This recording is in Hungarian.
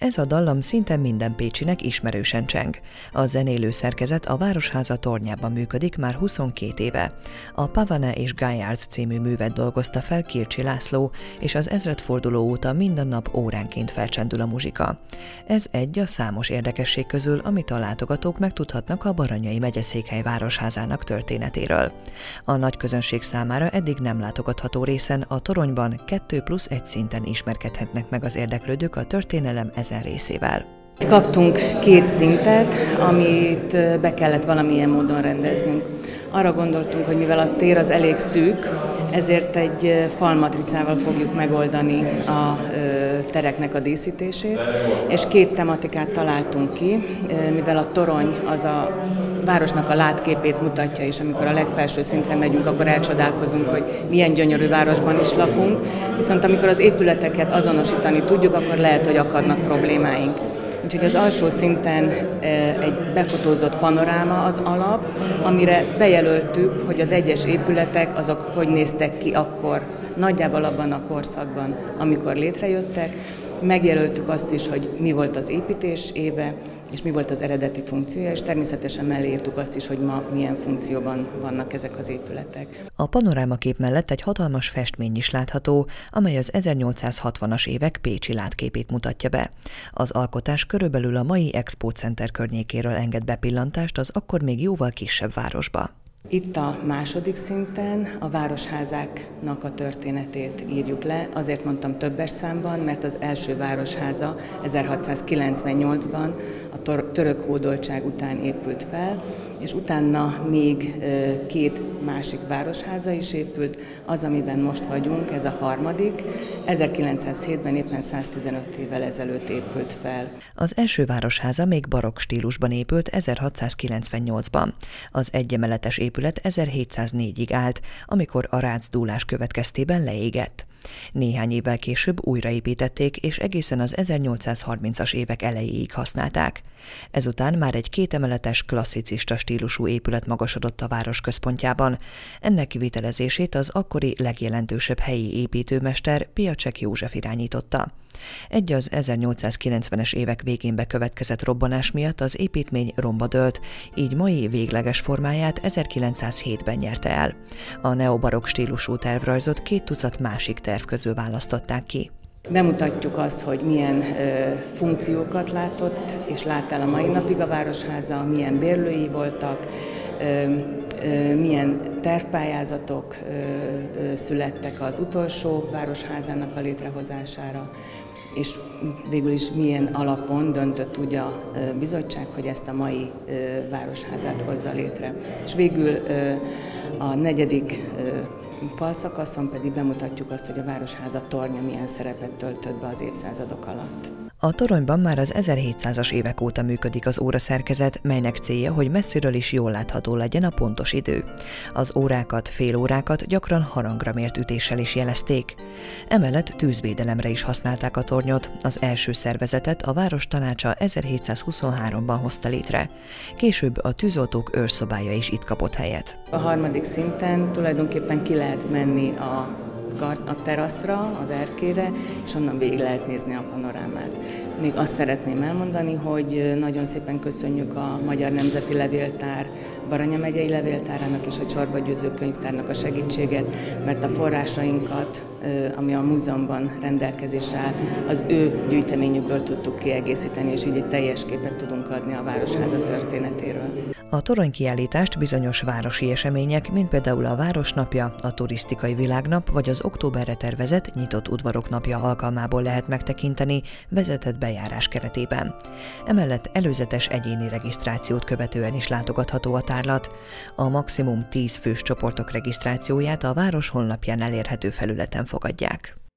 Ez a dallam szinte minden pécsinek ismerősen cseng. A zenélő szerkezet a Városháza tornyában működik már 22 éve. A Pavane és Gaillard című művet dolgozta fel Kircsi László, és az ezredforduló óta minden nap óránként felcsendül a muzsika. Ez egy a számos érdekesség közül, amit a látogatók megtudhatnak a Baranyai megyeszékhely Városházának történetéről. A nagy közönség számára eddig nem látogatható részen, a toronyban 2+1 szinten ismerkedhetnek meg az érdeklődők a történelem ezen részével. Kaptunk 2 szintet, amit be kellett valamilyen módon rendeznünk. Arra gondoltunk, hogy mivel a tér az elég szűk, ezért egy falmatricával fogjuk megoldani a tereknek a díszítését, és 2 tematikát találtunk ki, mivel a torony az a városnak a látképét mutatja, és amikor a legfelső szintre megyünk, akkor elcsodálkozunk, hogy milyen gyönyörű városban is lakunk, viszont amikor az épületeket azonosítani tudjuk, akkor lehet, hogy akadnak problémáink. Úgyhogy az alsó szinten egy befotózott panoráma az alap, amire bejelöltük, hogy az egyes épületek azok hogy néztek ki akkor, nagyjából abban a korszakban, amikor létrejöttek. Megjelöltük azt is, hogy mi volt az építés éve, és mi volt az eredeti funkciója, és természetesen mellé írtuk azt is, hogy ma milyen funkcióban vannak ezek az épületek. A panorámakép mellett egy hatalmas festmény is látható, amely az 1860-as évek pécsi látképét mutatja be. Az alkotás körülbelül a mai Expo Center környékéről enged bepillantást az akkor még jóval kisebb városba. Itt a második szinten a városházáknak a történetét írjuk le, azért mondtam többes számban, mert az első városháza 1698-ban a török hódoltság után épült fel, és utána még 2 másik városháza is épült, az, amiben most vagyunk, ez a harmadik, 1907-ben éppen 115 évvel ezelőtt épült fel. Az első városháza még barokk stílusban épült 1698-ban. Az egyemeletes épület 1704-ig állt, amikor a rácdúlás következtében leégett. Néhány évvel később újraépítették, és egészen az 1830-as évek elejéig használták. Ezután már egy 2 emeletes klasszicista stílusú épület magasodott a város központjában. Ennek kivitelezését az akkori legjelentősebb helyi építőmester Piacsek József irányította. Egy az 1890-es évek végén bekövetkezett robbanás miatt az építmény romba dőlt, így mai végleges formáját 1907-ben nyerte el. A neobarokk stílusú tervrajzot 2 tucat másik terv közül választották ki. Bemutatjuk azt, hogy milyen funkciókat látott és lát el a mai napig a Városháza, milyen bérlői voltak, milyen tervpályázatok születtek az utolsó városházának a létrehozására, és végül is milyen alapon döntött úgy a bizottság, hogy ezt a mai városházát hozza létre. És végül a 4. falszakaszon pedig bemutatjuk azt, hogy a Városháza tornya milyen szerepet töltött be az évszázadok alatt. A toronyban már az 1700-as évek óta működik az óraszerkezet, melynek célja, hogy messziről is jól látható legyen a pontos idő. Az órákat, félórákat gyakran harangra mért ütéssel is jelezték. Emellett tűzvédelemre is használták a tornyot, az első szervezetet a város tanácsa 1723-ban hozta létre. Később a tűzoltók őrszobája is itt kapott helyet. A harmadik szinten tulajdonképpen ki lehet menni a teraszra, az erkére, és onnan végig lehet nézni a panorámát. Még azt szeretném elmondani, hogy nagyon szépen köszönjük a Magyar Nemzeti Levéltár, Baranya megyei levéltárának és a Csorba Győző Könyvtárnak a segítséget, mert a forrásainkat, ami a múzeumban rendelkezésre áll, az ő gyűjteményükből tudtuk kiegészíteni, és így egy teljes képet tudunk adni a Városháza történetéről. A toronykiállítást bizonyos városi események, mint például a Városnapja, a Turisztikai Világnap vagy az októberre tervezett Nyitott Udvarok Napja alkalmából lehet megtekinteni vezetett bejárás keretében. Emellett előzetes egyéni regisztrációt követően is látogatható a tárlat. A maximum 10 fős csoportok regisztrációját a város honlapján elérhető felületen fogadják.